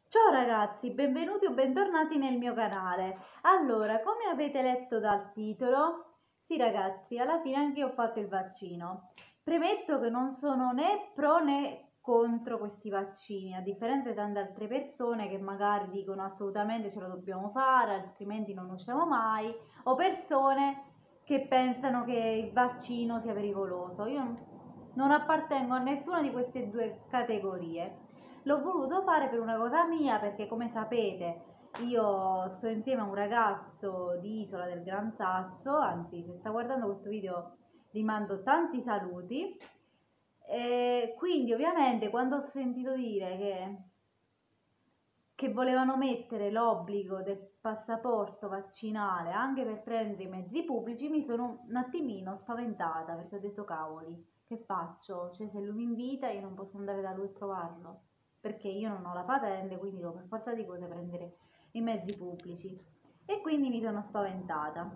Ciao ragazzi, benvenuti o bentornati nel mio canale. Allora, come avete letto dal titolo, sì ragazzi, alla fine anche io ho fatto il vaccino. Premetto che non sono né pro né contro questi vaccini, a differenza di tante altre persone che magari dicono assolutamente ce lo dobbiamo fare, altrimenti non usciamo mai, o persone che pensano che il vaccino sia pericoloso. Io non appartengo a nessuna di queste due categorie. L'ho voluto fare per una cosa mia perché, come sapete, io sto insieme a un ragazzo di Isola del Gran Sasso, anzi se sta guardando questo video gli mando tanti saluti. E quindi ovviamente quando ho sentito dire che volevano mettere l'obbligo del passaporto vaccinale anche per prendere i mezzi pubblici, mi sono un attimino spaventata perché ho detto cavoli, che faccio? Cioè se lui mi invita io non posso andare da lui a trovarlo perché io non ho la patente, quindi devo per forza di cose prendere i mezzi pubblici e quindi mi sono spaventata.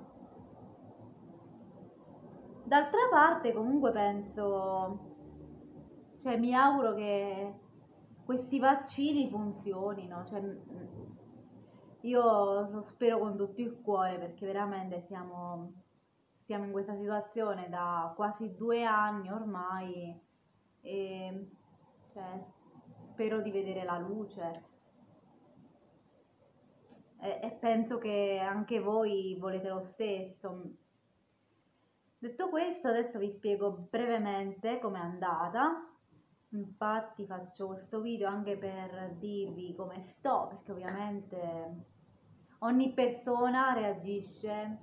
D'altra parte comunque penso, cioè mi auguro che questi vaccini funzionino, cioè, io lo spero con tutto il cuore perché veramente stiamo in questa situazione da quasi 2 anni ormai e cioè, spero di vedere la luce e penso che anche voi volete lo stesso. Detto questo, adesso vi spiego brevemente com'è andata. Infatti faccio questo video anche per dirvi come sto, perché ovviamente ogni persona reagisce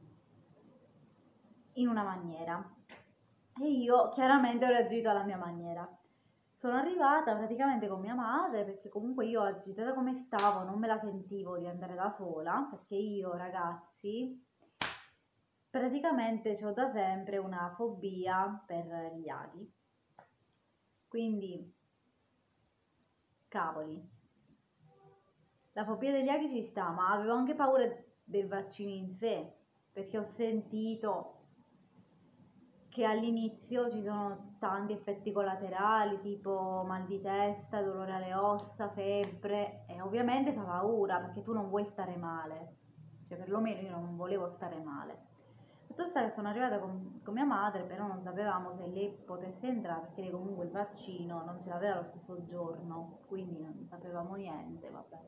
in una maniera e io chiaramente ho reagito alla mia maniera. Sono arrivata praticamente con mia madre perché comunque io agitata come stavo non me la sentivo di andare da sola, perché io ragazzi praticamente ho da sempre una fobia per gli aghi, quindi cavoli, la fobia degli aghi ci sta, ma avevo anche paura del vaccino in sé, perché ho sentito che all'inizio ci sono tanti effetti collaterali, tipo mal di testa, dolore alle ossa, febbre, e ovviamente fa paura perché tu non vuoi stare male, cioè perlomeno io non volevo stare male. Tutto sta che sono arrivata con mia madre, però non sapevamo se lei potesse entrare perché lei comunque il vaccino non ce l'aveva lo stesso giorno, quindi non sapevamo niente, vabbè.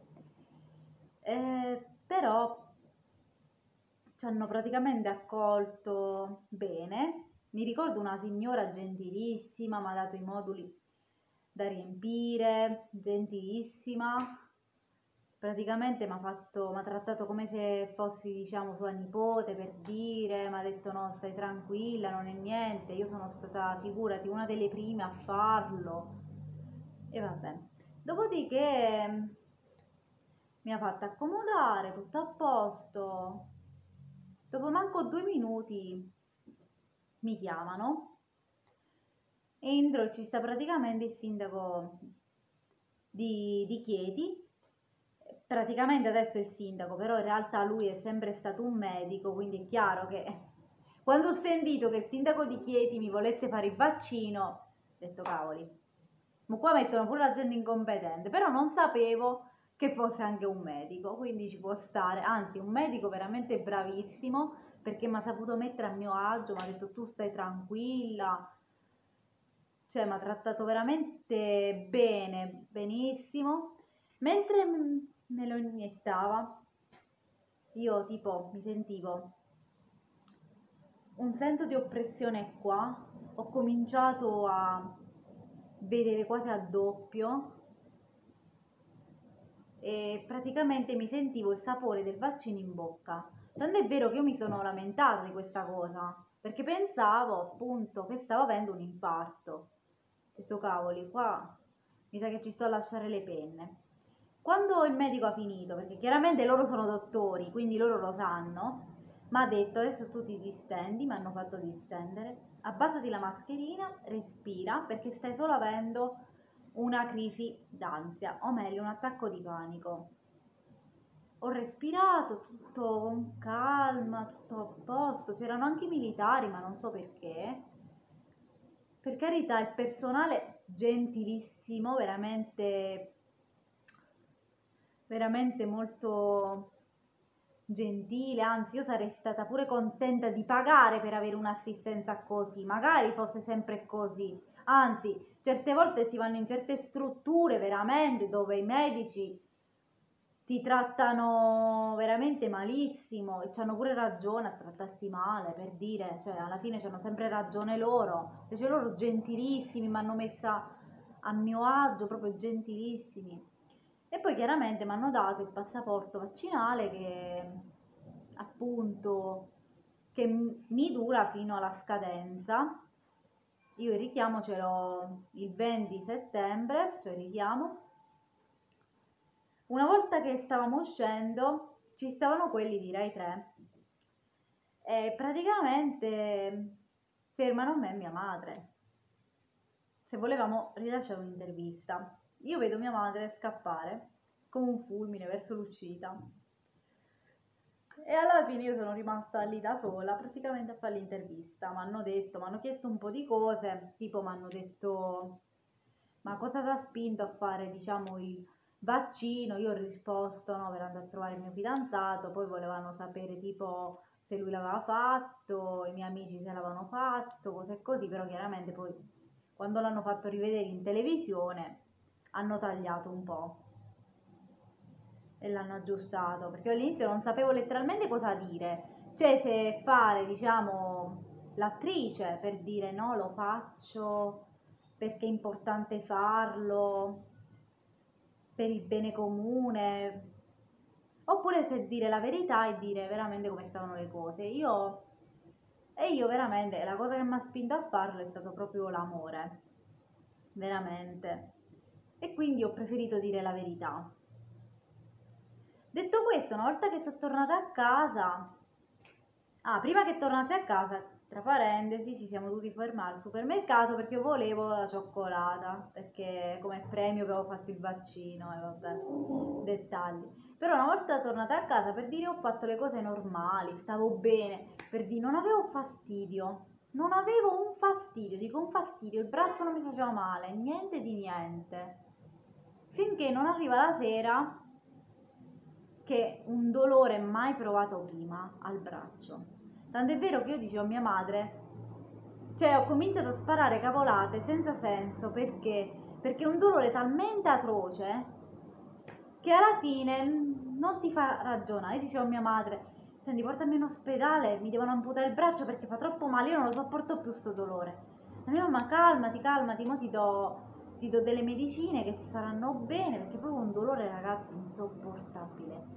Però ci hanno praticamente accolto bene. Mi ricordo una signora gentilissima, mi ha dato i moduli da riempire, gentilissima. Praticamente mi ha trattato come se fossi, diciamo, sua nipote, per dire, mi ha detto no, stai tranquilla, non è niente. Io sono stata, figurati, una delle prime a farlo. E vabbè. Dopodiché mi ha fatto accomodare, tutto a posto. Dopo manco 2 minuti mi chiamano, entro e ci sta praticamente il sindaco di Chieti. Praticamente adesso è il sindaco, però in realtà lui è sempre stato un medico, quindi è chiaro che quando ho sentito che il sindaco di Chieti mi volesse fare il vaccino, ho detto cavoli, ma qua mettono pure la gente incompetente, però non sapevo che fosse anche un medico, quindi ci può stare, anzi un medico veramente bravissimo perché mi ha saputo mettere a mio agio, mi ha detto tu stai tranquilla, cioè mi ha trattato veramente bene, benissimo. Mentre me lo iniettava, io tipo mi sentivo un senso di oppressione qua, ho cominciato a vedere quasi a doppio e praticamente mi sentivo il sapore del vaccino in bocca. Tant'è vero che io mi sono lamentata di questa cosa, perché pensavo appunto che stavo avendo un infarto. Questo cavoli, qua mi sa che ci sto a lasciare le penne. Quando il medico ha finito, perché chiaramente loro sono dottori, quindi loro lo sanno, mi ha detto adesso tu ti distendi, mi hanno fatto distendere, abbassati la mascherina, respira perché stai solo avendo una crisi d'ansia, o meglio un attacco di panico. Ho respirato tutto con calma, tutto a posto, c'erano anche i militari, ma non so perché. Per carità, il personale gentilissimo, veramente veramente molto gentile, anzi io sarei stata pure contenta di pagare per avere un'assistenza così, magari fosse sempre così, anzi certe volte si vanno in certe strutture veramente dove i medici ti trattano veramente malissimo e hanno pure ragione a trattarsi male, per dire, cioè alla fine hanno sempre ragione loro, invece loro gentilissimi, mi hanno messa a mio agio, proprio gentilissimi. E poi chiaramente mi hanno dato il passaporto vaccinale che appunto mi dura fino alla scadenza. Io il richiamo ce l'ho il 20 settembre, cioè il richiamo. Una volta che stavamo uscendo, ci stavano quelli di Rai 3 e praticamente fermano me e mia madre se volevamo rilasciare un'intervista. Io vedo mia madre scappare come un fulmine verso l'uscita e alla fine io sono rimasta lì da sola praticamente a fare l'intervista. Mi hanno chiesto un po' di cose, tipo mi hanno detto ma cosa ti ha spinto a fare, diciamo, il vaccino? Io ho risposto no, per andare a trovare il mio fidanzato, poi volevano sapere tipo se lui l'aveva fatto, i miei amici se l'avevano fatto, cose così, però chiaramente poi quando l'hanno fatto rivedere in televisione hanno tagliato un po' e l'hanno aggiustato, perché all'inizio non sapevo letteralmente cosa dire, cioè se fare, diciamo, l'attrice per dire no, lo faccio perché è importante farlo per il bene comune, oppure se dire la verità e dire veramente come stavano le cose. Io veramente, la cosa che mi ha spinto a farlo è stato proprio l'amore, veramente. E quindi ho preferito dire la verità. Detto questo, una volta che sono tornata a casa, prima che tornassi a casa, tra parentesi, ci siamo dovuti fermare al supermercato perché io volevo la cioccolata, perché come premio che avevo fatto il vaccino, e vabbè, dettagli. Però una volta tornata a casa, per dire, ho fatto le cose normali, stavo bene, per dire, non avevo fastidio, non avevo un fastidio, dico un fastidio, il braccio non mi faceva male, niente di niente. Finché non arriva la sera che un dolore mai provato prima al braccio. Tant'è vero che io dicevo a mia madre, cioè ho cominciato a sparare cavolate senza senso perché è un dolore talmente atroce che alla fine non ti fa ragionare. Io dicevo a mia madre, senti, portami in ospedale, mi devono amputare il braccio perché fa troppo male, io non lo sopporto più sto dolore. La mia mamma, calmati, calmati, mo ti do delle medicine che ti faranno bene, perché poi un dolore, ragazzi, insopportabile.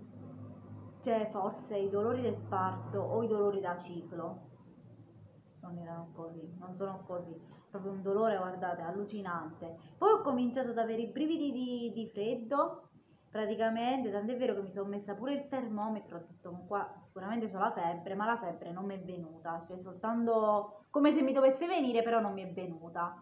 Cioè, forse i dolori del parto o i dolori da ciclo non erano così, non sono così. Proprio un dolore, guardate, allucinante. Poi ho cominciato ad avere i brividi di freddo, praticamente, tant'è vero che mi sono messa pure il termometro, ho detto, qua sicuramente ho la febbre, ma la febbre non mi è venuta, cioè soltanto come se mi dovesse venire, però non mi è venuta.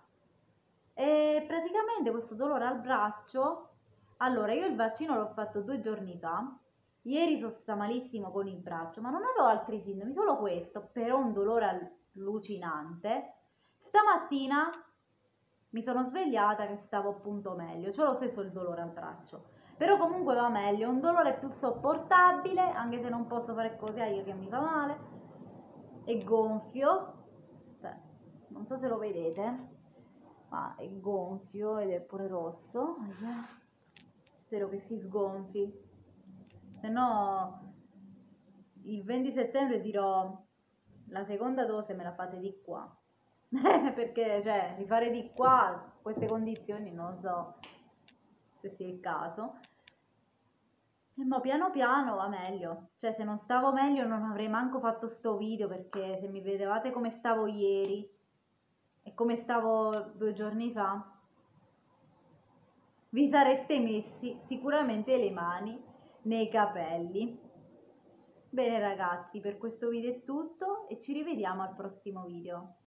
E praticamente questo dolore al braccio, allora io il vaccino l'ho fatto 2 giorni fa, ieri sono stata malissimo con il braccio, ma non avevo altri sintomi, solo questo, però un dolore allucinante. Stamattina mi sono svegliata che stavo appunto meglio, c'ho lo stesso il dolore al braccio, però comunque va meglio, un dolore più sopportabile, anche se non posso fare cose io che mi fa male, è gonfio, non so se lo vedete, ma è gonfio ed è pure rosso. Spero che si sgonfi, se no il 20 settembre dirò la seconda dose me la fate di qua. Perché cioè rifare di qua queste condizioni non so se sia il caso. E mo piano piano va meglio, cioè se non stavo meglio non avrei manco fatto sto video, perché se mi vedevate come stavo ieri e come stavo 2 giorni fa, vi sareste messi sicuramente le mani nei capelli. Bene ragazzi, per questo video è tutto e ci rivediamo al prossimo video.